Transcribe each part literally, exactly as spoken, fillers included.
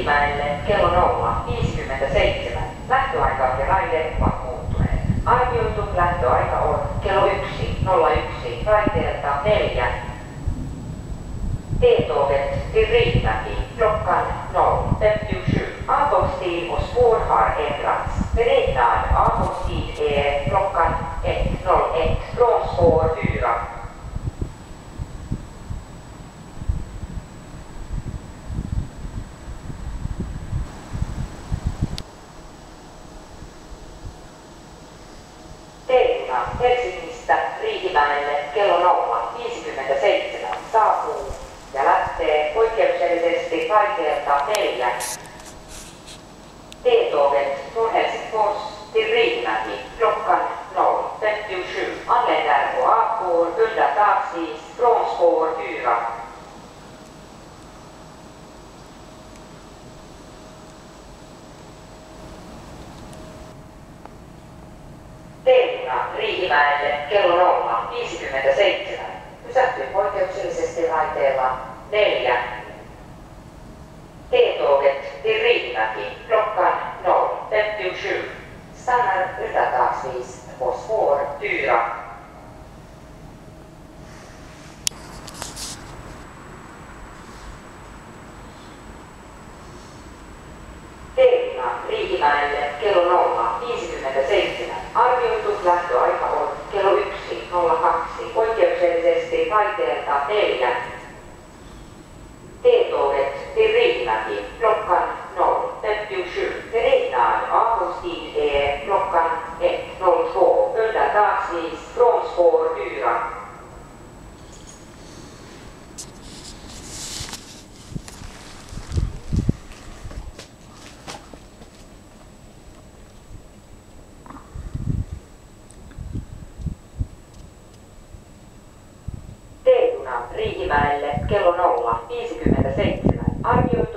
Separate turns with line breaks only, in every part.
Riihimäelle kello nolla viisikymmentäseitsemän. Lähtöaika ja raide ovat muuttuneet. Arvioitu lähtöaika on kello yksi nolla yksi raiteelta neljä. T-tåget till Riihimäki klockan noll femtiosju. Avgångstid och spår har ändrats. Beräknad avgångstid är klockan ett noll ett från spår fyra. Teiluna Helsingistä Riihimäelle kello nolla viisikymmentäseitsemän saapuu ja lähtee poikkeuksellisesti raiteelta neljä. T-tåget från Helsingfors till Riihimäki klockan noll femtiosju anländer och avgår undantagsvis från spår fyra. Teiluna Riihimäelle kello nolla viisikymmentäseitsemän. Pysähtyy poikkeuksellisesti raiteella neljä. T-tåget till Riihimäki klockan noll femtiosju. Stannar undantagsvis på spår fyra. Teiluna Riihimäelle kello nolla viisikymmentäseitsemän. Arvioitu lähtöaika on kello yksi nolla kaksi. Poikkeuksellisesti raiteelta neljä. T-tåget till Riihimäki klockan noll femtiosju. Beräknad avgångstid är klockan ett noll två. Undantagsvis från spår fyra. Teiluna Riihimäelle kello nolla viisikymmentäseitsemän. Arvioitu.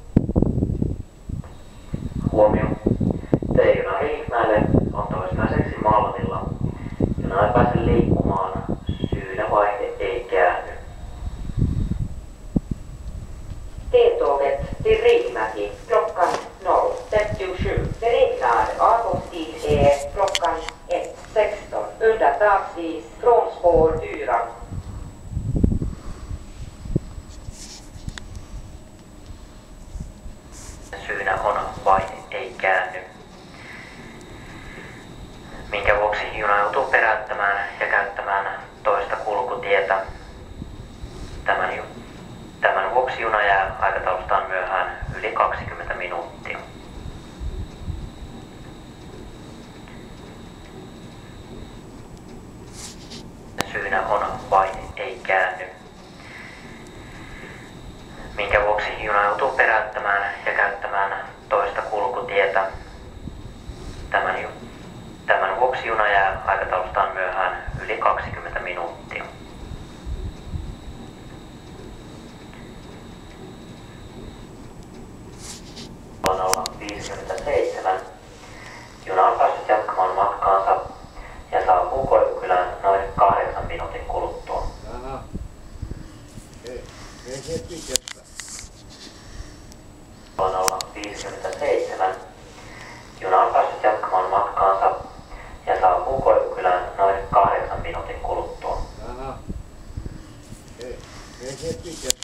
Huomio. T-juna Riihimäelle on toistaiseksi Malmilla. Juna ei pääse liikkumaan. Syynä vaihde ei käänny.
T-tåget till Riihimäki klockan noll femtiosju. Beräknad avgångstid är klockan ett sexton. Undantagsvis från spår fyra.
Syynä on vaihde ei käänny, minkä vuoksi juna joutuu peräyttämään ja käyttämään toista kulkutietä. Tämän, tämän vuoksi juna jää aikataulustaan myöhään yli kaksikymmentä minuuttia. Syynä on vaihde ei käänny, minkä vuoksi juna joutuu peräyttämään ja käyttämään toista kulkutietä. Tämän, tämän vuoksi juna jää aikataulustaan myöhään yli kaksikymmentä minuuttia. Nolla viisikymmentäseitsemän. Juna on päässyt jatkamaan matkaansa ja saapuu Koivukylään noin kahdeksan minuutin kuluttua.
Aha. Ei, ei se pitkästä.
Nolla viisikymmentäseitsemän. Juna on päässyt jatkamaan matkaansa ja saapuu Koivukylään noin kahdeksan minuutin kuluttua.
Aha. Ei, ei se pitkästä.